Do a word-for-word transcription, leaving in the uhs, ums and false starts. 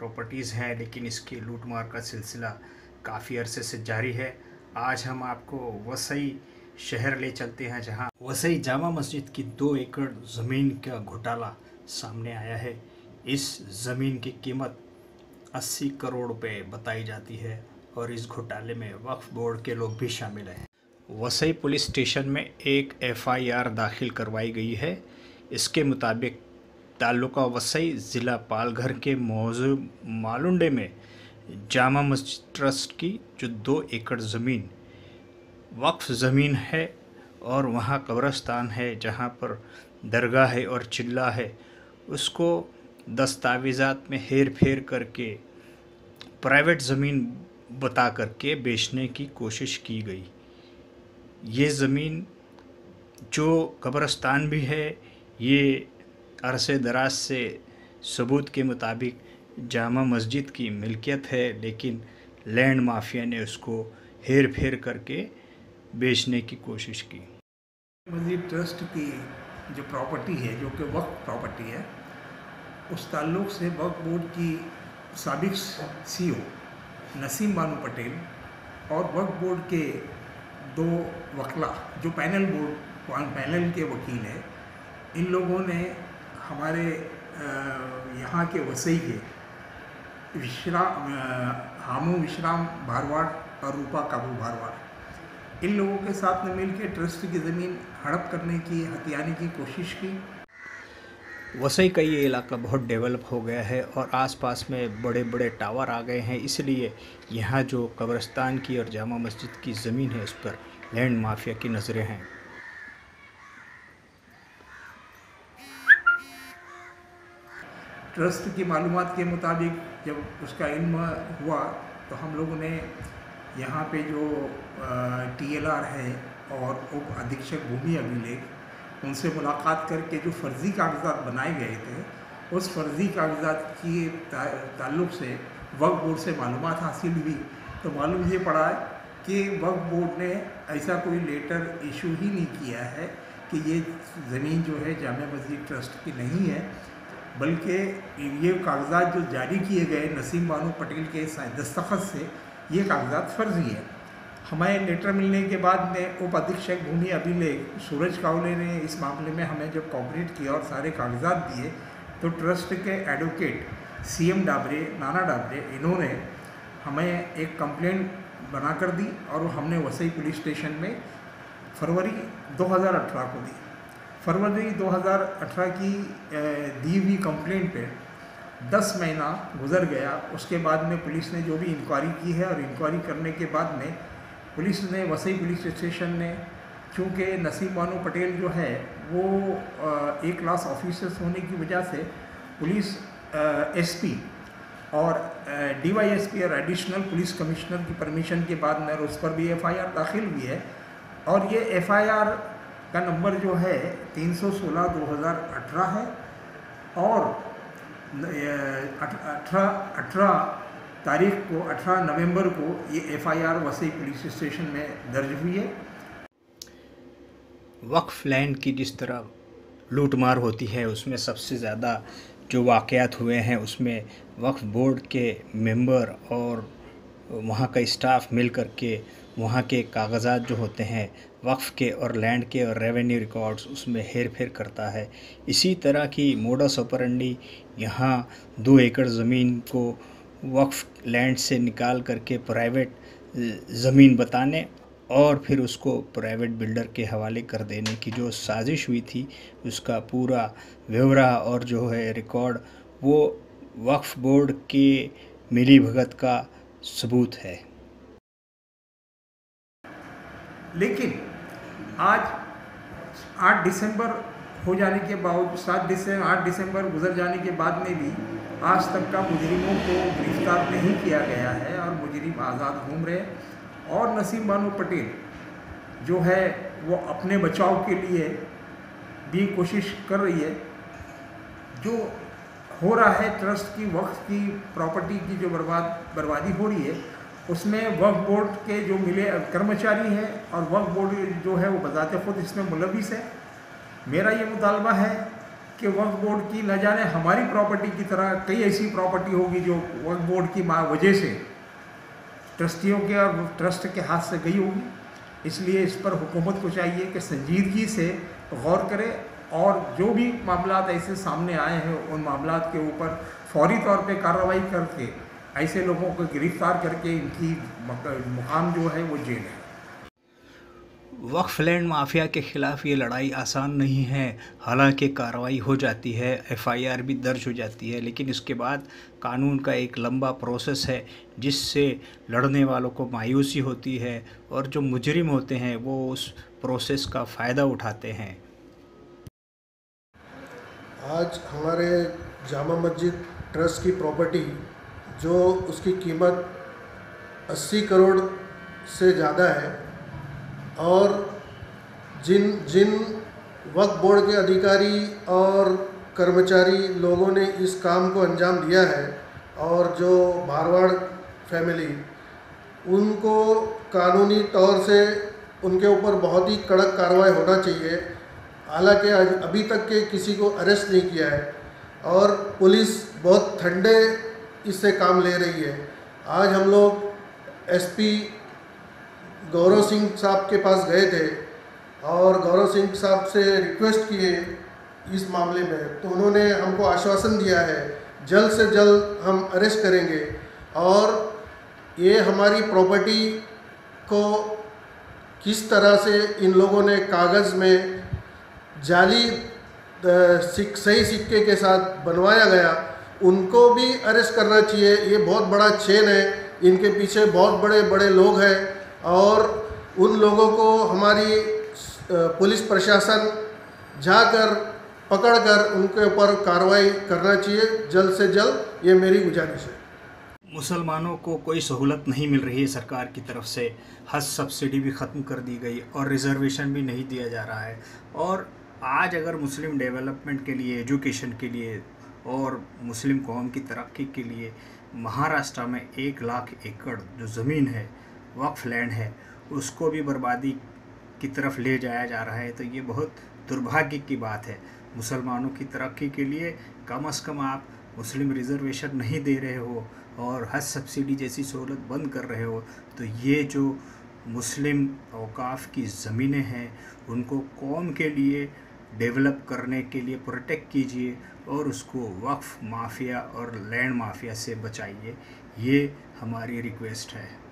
Properties हैं, लेकिन इसकी लूटमार का सिलसिला काफ़ी अरसे से जारी है। आज हम आपको वसई शहर ले चलते हैं, जहां वसई जामा मस्जिद की दो एकड़ ज़मीन का घोटाला सामने आया है। इस ज़मीन की कीमत अस्सी करोड़ रुपए बताई जाती है और इस घोटाले में वक्फ बोर्ड के लोग भी शामिल हैं। वसई पुलिस स्टेशन में एक एफ आई आर दाखिल करवाई गई है। इसके मुताबिक ताल्लुका वसई ज़िला पालघर के मौजू मालुंडे में जामा मस्जिद ट्रस्ट की जो दो एकड़ ज़मीन वक्फ ज़मीन है और वहाँ कब्रस्तान है, जहाँ पर दरगाह है और चिल्ला है, उसको दस्तावेज़ात में हेर फेर करके प्राइवेट ज़मीन बता करके बेचने की कोशिश की गई। ये ज़मीन जो कब्रस्तान भी है, ये अरसे दराज से सबूत के मुताबिक जामा मस्जिद की मिल्कियत है, लेकिन लैंड माफिया ने उसको हेर फेर करके बेचने की कोशिश की। मस्जिद ट्रस्ट की जो प्रॉपर्टी है, जो कि वक्फ प्रॉपर्टी है, उस ताल्लुक़ से वक्फ बोर्ड की साबिक़ सी ओ नसीम बानो पटेल और वक्फ बोर्ड के दो वकला जो पैनल बोर्ड पैनल के वकील हैं, इन लोगों ने हमारे यहाँ के वसई के विश्राम हामू विश्राम भारवाड़ और रूपा काबू भारवाड़, इन लोगों के साथ में मिल के ट्रस्ट की ज़मीन हड़प करने की, हथियाने की कोशिश की। वसई का ये इलाका बहुत डेवलप हो गया है और आसपास में बड़े बड़े टावर आ गए हैं, इसलिए यहाँ जो कब्रस्तान की और जामा मस्जिद की ज़मीन है, उस पर लैंड माफिया की नज़रें हैं। ट्रस्ट की मालूमात के मुताबिक जब उसका इल्म हुआ तो हम लोगों ने यहाँ पे जो टी एल आर है और उप अधीक्षक भूमि अभिलेख, उनसे मुलाकात करके जो फ़र्ज़ी कागज़ात बनाए गए थे, उस फ़र्ज़ी कागज़ात की ताल्लुक़ से वक्फ बोर्ड से मालूमात हासिल हुई। तो मालूम ये पड़ा कि वक्फ बोर्ड ने ऐसा कोई लेटर इशू ही नहीं किया है कि ये ज़मीन जो है जामा मस्जिद ट्रस्ट की नहीं है, बल्कि ये कागज़ात जो जारी किए गए नसीम बानो पटेल के दस्तखत से, ये कागज़ात फ़र्ज़ी है। हमें लेटर मिलने के बाद में उप अधीक्षक भूमि अभिलेख सूरज कावले ने इस मामले में हमें जब कोऑपरेट किया और सारे कागजात दिए, तो ट्रस्ट के एडवोकेट सी एम डाबरे, नाना डाबरे, इन्होंने हमें एक कंप्लेंट बना कर दी और हमने वसई पुलिस स्टेशन में फरवरी दो हज़ार अठारह को दी। फरवरी दो हज़ार अठारह की दी हुई कंप्लेंट पे दस महीना गुजर गया। उसके बाद में पुलिस ने जो भी इंक्वायरी की है और इंक्वायरी करने के बाद में पुलिस ने, वसई पुलिस स्टेशन ने, चूँकि नसीम बानो पटेल जो है वो ए क्लास ऑफिसर्स होने की वजह से पुलिस एस पी और डी वाई एस पी और एडिशनल पुलिस कमिश्नर की परमिशन के बाद में उस पर भी एफ आई आर दाखिल हुई है। और ये एफ आई आर का नंबर जो है तीन सौ सोलह दो हज़ार अठारह है और अठारह अठारह तारीख को अठारह नवंबर को ये F I R Vasai police station में दर्ज हुई है। वक्फ लैंड की जिस तरह लूटमार होती है, उसमें सबसे ज़्यादा जो वाक़यात हुए हैं, उसमें वक्फ बोर्ड के मेंबर और वहाँ का स्टाफ मिल कर के वहाँ के कागजात जो होते हैं वक्फ के और लैंड के और रेवेन्यू रिकॉर्ड्स, उसमें हेर फेर करता है। इसी तरह की मोडस ऑपरेंडी यहाँ दो एकड़ ज़मीन को वक्फ लैंड से निकाल करके प्राइवेट ज़मीन बताने और फिर उसको प्राइवेट बिल्डर के हवाले कर देने की जो साजिश हुई थी, उसका पूरा ब्यौरा और जो है रिकॉर्ड वो वक्फ बोर्ड के मिली भगत का सबूत है। लेकिन आज आठ दिसंबर हो जाने के बावजूद सात दिसंबर आठ दिसंबर गुजर जाने के बाद में भी आज तक का मुजरिमों को गिरफ्तार नहीं किया गया है और मुजरिम आज़ाद घूम रहे। और नसीम बानो पटेल जो है वो अपने बचाव के लिए भी कोशिश कर रही है। जो हो रहा है ट्रस्ट की वक्फ की प्रॉपर्टी की जो बर्बाद बर्बादी हो रही है, उसमें वक्फ बोर्ड के जो मिले कर्मचारी हैं और वक्फ बोर्ड जो है वो बजाते खुद इसमें मुलविस है। मेरा ये मुतालबा है कि वक्फ बोर्ड की न जाने हमारी प्रॉपर्टी की तरह कई ऐसी प्रॉपर्टी होगी जो वक्फ बोर्ड की मा- वजह से ट्रस्टियों के और ट्रस्ट के हाथ से गई होगी। इसलिए इस पर हुकूमत को चाहिए कि संजीदगी से गौर करे और जो भी मामलात ऐसे सामने आए हैं उन मामलात के ऊपर फौरी तौर पे कार्रवाई करके ऐसे लोगों को गिरफ्तार करके इनकी मुकाम जो है वो जेल है। वक्फ लैंड माफिया के ख़िलाफ़ ये लड़ाई आसान नहीं है। हालांकि कार्रवाई हो जाती है, एफ आई आर भी दर्ज हो जाती है, लेकिन इसके बाद कानून का एक लंबा प्रोसेस है जिससे लड़ने वालों को मायूसी होती है और जो मुजरिम होते हैं वो उस प्रोसेस का फ़ायदा उठाते हैं। आज हमारे जामा मस्जिद ट्रस्ट की प्रॉपर्टी जो उसकी कीमत अस्सी करोड़ से ज़्यादा है और जिन जिन वक्फ बोर्ड के अधिकारी और कर्मचारी लोगों ने इस काम को अंजाम दिया है और जो भारवाड़ फैमिली, उनको कानूनी तौर से उनके ऊपर बहुत ही कड़क कार्रवाई होना चाहिए। हालांकि अभी तक के किसी को अरेस्ट नहीं किया है और पुलिस बहुत ठंडे इससे काम ले रही है। आज हम लोग एस पी गौरव सिंह साहब के पास गए थे और गौरव सिंह साहब से रिक्वेस्ट किए इस मामले में, तो उन्होंने हमको आश्वासन दिया है जल्द से जल्द हम अरेस्ट करेंगे और ये हमारी प्रॉपर्टी को किस तरह से इन लोगों ने कागज़ में जाली सिक सही सिक्के के साथ बनवाया गया, उनको भी अरेस्ट करना चाहिए। ये बहुत बड़ा चेन है, इनके पीछे बहुत बड़े बड़े लोग हैं और उन लोगों को हमारी पुलिस प्रशासन जाकर पकड़कर उनके ऊपर कार्रवाई करना चाहिए जल्द से जल्द, ये मेरी गुजारिश है। मुसलमानों को कोई सहूलत नहीं मिल रही है सरकार की तरफ से। हज सब्सिडी भी ख़त्म कर दी गई और रिजर्वेशन भी नहीं दिया जा रहा है। और आज अगर मुस्लिम डेवलपमेंट के लिए, एजुकेशन के लिए और मुस्लिम कौम की तरक्की के लिए महाराष्ट्र में एक लाख एकड़ जो ज़मीन है, वक्फ लैंड है, उसको भी बर्बादी की तरफ ले जाया जा रहा है, तो ये बहुत दुर्भाग्य की बात है। मुसलमानों की तरक्की के लिए कम अज़ कम आप मुस्लिम रिज़र्वेशन नहीं दे रहे हो और हज सब्सिडी जैसी सहूलत बंद कर रहे हो, तो ये जो मुस्लिम औकाफ की ज़मीनें हैं उनको कौम के लिए डेवलप करने के लिए प्रोटेक्ट कीजिए और उसको वक्फ माफिया और लैंड माफिया से बचाइए। ये हमारी रिक्वेस्ट है।